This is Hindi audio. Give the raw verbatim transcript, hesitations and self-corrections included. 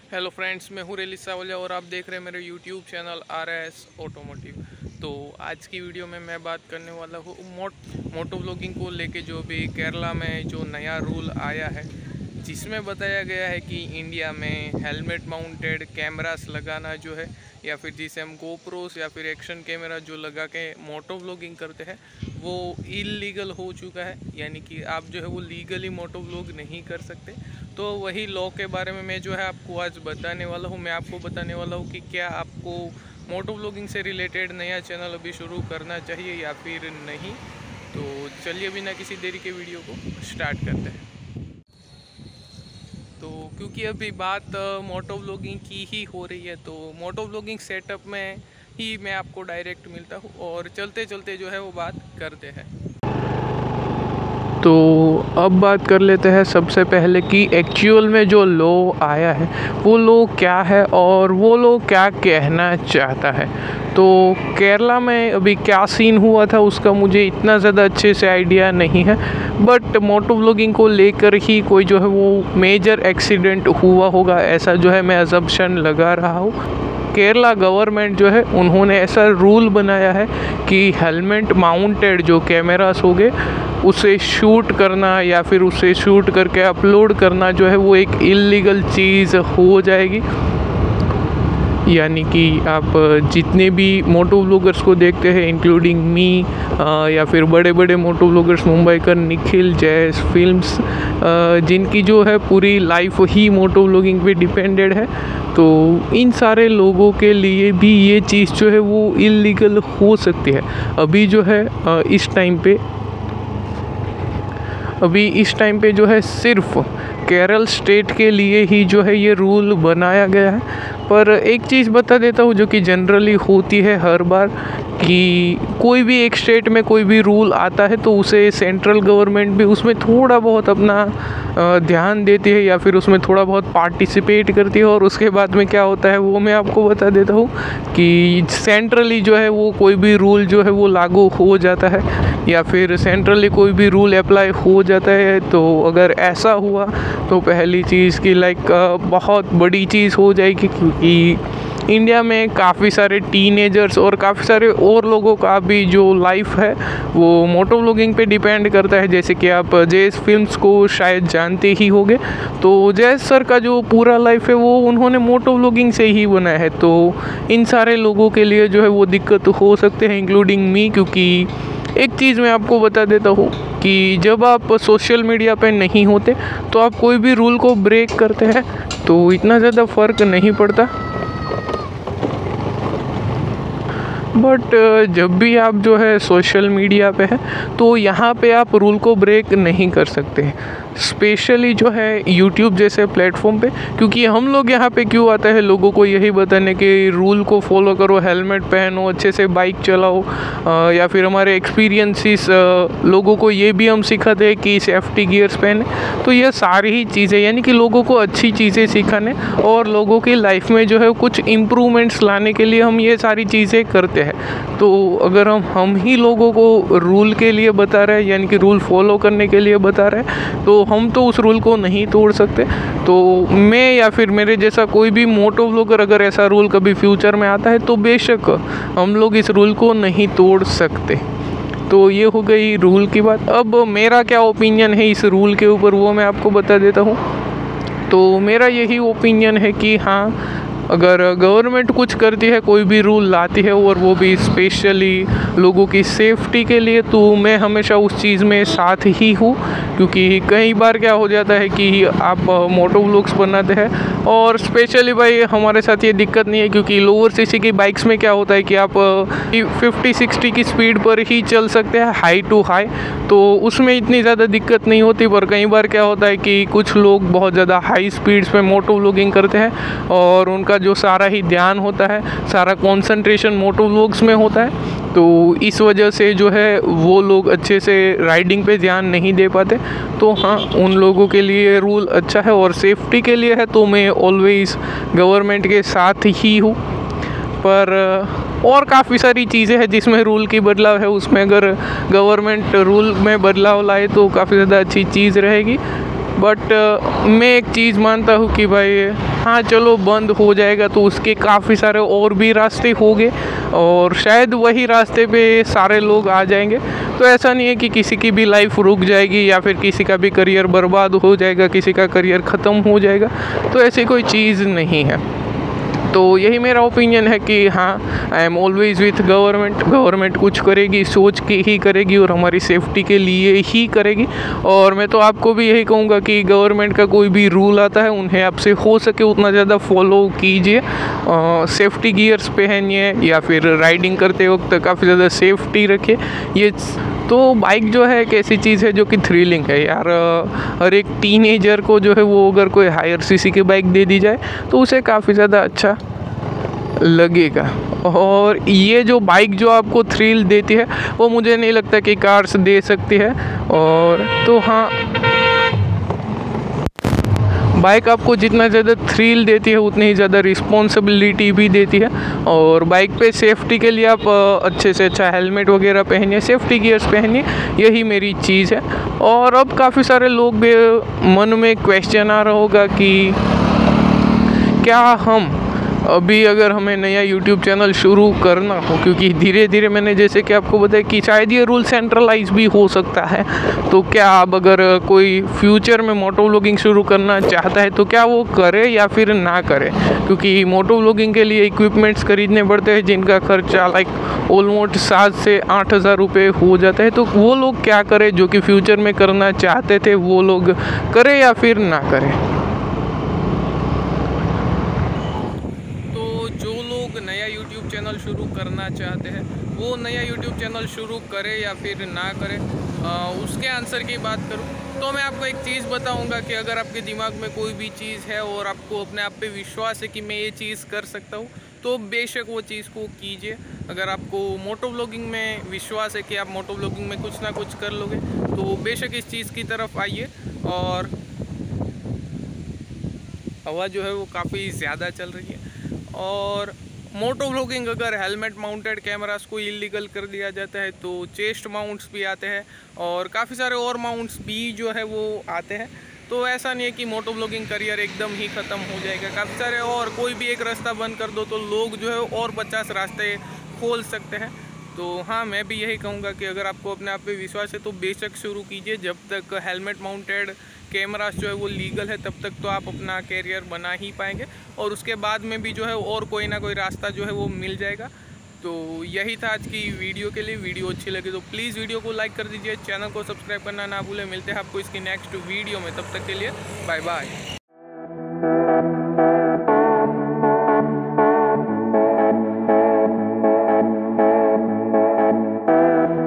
हेलो फ्रेंड्स, मैं हूँ रेली सावलिया और आप देख रहे हैं मेरे YouTube channel R S automotive. तो आज की वीडियो में मैं बात करने वाला हूँ मोट मोटो व्लॉगिंग को लेके, जो भी केरला में जो नया रूल आया है, जिसमें बताया गया है कि इंडिया में हेलमेट माउंटेड कैमरास लगाना जो है, या फिर जिसे हम गोप्रोस या फिर एक्शन कैमरा जो लगा के मोटो व्लॉगिंग करते हैं, वो इलीगल हो चुका है। यानी कि आप जो है वो लीगली मोटो व्लॉग नहीं कर सकते। तो वही लॉ के बारे में मैं जो है आपको आज बताने वाला हूँ। मैं आपको बताने वाला हूँ कि क्या आपको मोटो व्लॉगिंग से रिलेटेड नया चैनल अभी शुरू करना चाहिए या फिर नहीं। तो चलिए बिना किसी देरी के वीडियो को स्टार्ट करते हैं। तो क्योंकि अभी बात मोटो व्लॉगिंग की ही हो रही है, तो मोटो व्लॉगिंग सेटअप में ही मैं आपको डायरेक्ट मिलता हूँ और चलते चलते जो है वो बात करते हैं। तो अब बात कर लेते हैं सबसे पहले कि एक्चुअल में जो लॉ आया है वो लॉ क्या है और वो लॉ क्या कहना चाहता है। तो केरला में अभी क्या सीन हुआ था उसका मुझे इतना ज़्यादा अच्छे से आइडिया नहीं है, बट मोटो व्लॉगिंग को लेकर ही कोई जो है वो मेजर एक्सीडेंट हुआ होगा, ऐसा जो है मैं अजम्पशन लगा रहा हूँ। केरला गवर्नमेंट जो है उन्होंने ऐसा रूल बनाया है कि हेलमेट माउंटेड जो कैमरास हो गए उसे शूट करना या फिर उसे शूट करके अपलोड करना जो है वो एक इलीगल चीज़ हो जाएगी। यानी कि आप जितने भी मोटो व्लॉगर्स को देखते हैं, इंक्लूडिंग मी, या फिर बड़े बड़े मोटो व्लॉगर्स मुंबई का निखिल, जैस फिल्म्स, जिनकी जो है पूरी लाइफ ही मोटो व्लॉगिंग पे डिपेंडेड है, तो इन सारे लोगों के लिए भी ये चीज़ जो है वो इलीगल हो सकती है। अभी जो है इस टाइम पे अभी इस टाइम पे जो है सिर्फ केरल स्टेट के लिए ही जो है ये रूल बनाया गया है। पर एक चीज़ बता देता हूँ जो कि जनरली होती है हर बार, कि कोई भी एक स्टेट में कोई भी रूल आता है तो उसे सेंट्रल गवर्नमेंट भी उसमें थोड़ा बहुत अपना ध्यान देती है या फिर उसमें थोड़ा बहुत पार्टिसिपेट करती है। और उसके बाद में क्या होता है वो मैं आपको बता देता हूँ कि सेंट्रली जो है वो कोई भी रूल जो है वो लागू हो जाता है या फिर सेंट्रली कोई भी रूल अप्लाई हो जाता है। तो अगर ऐसा हुआ तो पहली चीज़ की लाइक बहुत बड़ी चीज़ हो जाएगी, क्योंकि इंडिया में काफ़ी सारे टीनेजर्स और काफ़ी सारे और लोगों का भी जो लाइफ है वो मोटो व्लॉगिंग पे डिपेंड करता है। जैसे कि आप जैस फिल्म्स को शायद जानते ही होंगे, तो जैस सर का जो पूरा लाइफ है वो उन्होंने मोटो व्लॉगिंग से ही बनाया है। तो इन सारे लोगों के लिए जो है वो दिक्कत हो सकते हैं, इंक्लूडिंग मी। क्योंकि एक चीज़ मैं आपको बता देता हूँ कि जब आप सोशल मीडिया पे नहीं होते तो आप कोई भी रूल को ब्रेक करते हैं तो इतना ज़्यादा फ़र्क नहीं पड़ता, बट जब भी आप जो है सोशल मीडिया पे है तो यहाँ पे आप रूल को ब्रेक नहीं कर सकते, स्पेशली जो है यूट्यूब जैसे प्लेटफॉर्म पे। क्योंकि हम लोग यहाँ पे क्यों आते हैं, लोगों को यही बताने कि रूल को फॉलो करो, हेलमेट पहनो, अच्छे से बाइक चलाओ, आ, या फिर हमारे एक्सपीरियंसिस लोगों को ये भी हम सिखाते हैं कि सेफ्टी गियर्स पहने। तो ये सारी ही चीज़ें यानी कि लोगों को अच्छी चीज़ें सिखाने और लोगों की लाइफ में जो है कुछ इम्प्रूवमेंट्स लाने के लिए हम ये सारी चीज़ें करते हैं। तो अगर हम हम ही लोगों को रूल के लिए बता रहे हैं, यानी कि रूल फॉलो करने के लिए बता रहे हैं, तो हम तो उस रूल को नहीं तोड़ सकते। तो मैं या फिर मेरे जैसा कोई भी मोटो व्लॉगर अगर ऐसा रूल कभी फ्यूचर में आता है तो बेशक हम लोग इस रूल को नहीं तोड़ सकते। तो ये हो गई रूल की बात। अब मेरा क्या ओपिनियन है इस रूल के ऊपर वो मैं आपको बता देता हूँ। तो मेरा यही ओपिनियन है कि हाँ, अगर गवर्नमेंट कुछ करती है, कोई भी रूल लाती है और वो भी स्पेशली लोगों की सेफ्टी के लिए, तो मैं हमेशा उस चीज़ में साथ ही हूँ। क्योंकि कई बार क्या हो जाता है कि आप मोटो व्लॉग्स बनाते हैं और स्पेशली भाई हमारे साथ ये दिक्कत नहीं है, क्योंकि लोअर सीसी की बाइक्स में क्या होता है कि आप फिफ्टी सिक्सटी की स्पीड पर ही चल सकते हैं, हाई टू हाई, तो उसमें इतनी ज़्यादा दिक्कत नहीं होती। पर कई बार क्या होता है कि कुछ लोग बहुत ज़्यादा हाई स्पीड्स पे मोटो व्लॉगिंग करते हैं और उनका जो सारा ही ध्यान होता है, सारा कंसंट्रेशन मोटो व्लॉग्स में होता है, तो इस वजह से जो है वो लोग अच्छे से राइडिंग पे ध्यान नहीं दे पाते। तो हाँ, उन लोगों के लिए रूल अच्छा है और सेफ्टी के लिए है, तो मैं ऑलवेज़ गवर्नमेंट के साथ ही हूँ। पर और काफ़ी सारी चीज़ें हैं जिसमें रूल की बदलाव है, उसमें अगर गवर्नमेंट रूल में बदलाव लाए तो काफ़ी ज़्यादा अच्छी चीज़ रहेगी। बट मैं एक चीज़ मानता हूँ कि भाई हाँ चलो बंद हो जाएगा तो उसके काफ़ी सारे और भी रास्ते होंगे और शायद वही रास्ते पे सारे लोग आ जाएंगे। तो ऐसा नहीं है कि किसी की भी लाइफ रुक जाएगी या फिर किसी का भी करियर बर्बाद हो जाएगा, किसी का करियर ख़त्म हो जाएगा, तो ऐसी कोई चीज़ नहीं है। तो यही मेरा ओपिनियन है कि हाँ, I am always with government. Government कुछ करेगी सोच के ही करेगी और हमारी सेफ्टी के लिए ही करेगी। और मैं तो आपको भी यही कहूँगा कि गवर्नमेंट का कोई भी रूल आता है उन्हें आपसे हो सके उतना ज़्यादा फॉलो कीजिए। सेफ्टी गियर्स पहनिए या फिर राइडिंग करते वक्त काफ़ी ज़्यादा सेफ्टी रखिए। ये तो बाइक जो है एक ऐसी चीज़ है जो कि थ्रिलिंग है यार। हर एक टीनेजर को जो है वो अगर कोई हायर सीसी की बाइक दे दी जाए तो उसे काफ़ी ज़्यादा अच्छा लगेगा। और ये जो बाइक जो आपको थ्रिल देती है वो मुझे नहीं लगता कि कार्स दे सकती है। और तो हाँ, बाइक आपको जितना ज़्यादा थ्रिल देती है उतनी ही ज़्यादा रिस्पॉन्सिबिलिटी भी देती है। और बाइक पे सेफ्टी के लिए आप अच्छे से अच्छा हेलमेट वगैरह पहनिए, सेफ्टी गियर्स पहनिए, यही मेरी चीज़ है। और अब काफ़ी सारे लोग भी मन में क्वेश्चन आ रहा होगा कि क्या हम अभी अगर हमें नया यूट्यूब चैनल शुरू करना हो, क्योंकि धीरे धीरे मैंने जैसे कि आपको बताया कि शायद ये रूल सेंट्रलाइज भी हो सकता है, तो क्या अब अगर कोई फ्यूचर में मोटो व्लॉगिंग शुरू करना चाहता है तो क्या वो करे या फिर ना करे? क्योंकि मोटो व्लॉगिंग के लिए इक्विपमेंट्स खरीदने पड़ते हैं जिनका खर्चा लाइक ऑलमोस्ट सात से आठ हज़ार रुपये हो जाता है। तो वो लोग क्या करें जो कि फ्यूचर में करना चाहते थे, वो लोग करें या फिर ना करें? नया यूट्यूब चैनल शुरू करना चाहते हैं वो नया यूट्यूब चैनल शुरू करे या फिर ना करे, आ, उसके आंसर की बात करूं तो मैं आपको एक चीज़ बताऊंगा कि अगर आपके दिमाग में कोई भी चीज़ है और आपको अपने आप पे विश्वास है कि मैं ये चीज़ कर सकता हूं, तो बेशक वो चीज़ को कीजिए। अगर आपको मोटो व्लॉगिंग में विश्वास है कि आप मोटो व्लॉगिंग में कुछ ना कुछ कर लोगे तो बेशक इस चीज़ की तरफ आइए। और हवा जो है वो काफ़ी ज़्यादा चल रही है। और मोटो व्लॉगिंग अगर हेलमेट माउंटेड कैमरास को इलीगल कर दिया जाता है तो चेस्ट माउंट्स भी आते हैं और काफ़ी सारे और माउंट्स भी जो है वो आते हैं। तो ऐसा नहीं है कि मोटो व्लॉगिंग करियर एकदम ही ख़त्म हो जाएगा। काफ़ी सारे और कोई भी एक रास्ता बंद कर दो तो लोग जो है और पचास रास्ते खोल सकते हैं। तो हाँ, मैं भी यही कहूँगा कि अगर आपको अपने आप पे विश्वास है तो बेशक शुरू कीजिए। जब तक हेलमेट माउंटेड कैमरास जो है वो लीगल है तब तक तो आप अपना कैरियर बना ही पाएंगे और उसके बाद में भी जो है और कोई ना कोई रास्ता जो है वो मिल जाएगा। तो यही था आज की वीडियो के लिए। वीडियो अच्छी लगी तो प्लीज़ वीडियो को लाइक कर दीजिए, चैनल को सब्सक्राइब करना ना भूलें। मिलते हैं आपको इसकी नेक्स्ट वीडियो में, तब तक के लिए बाय बाय।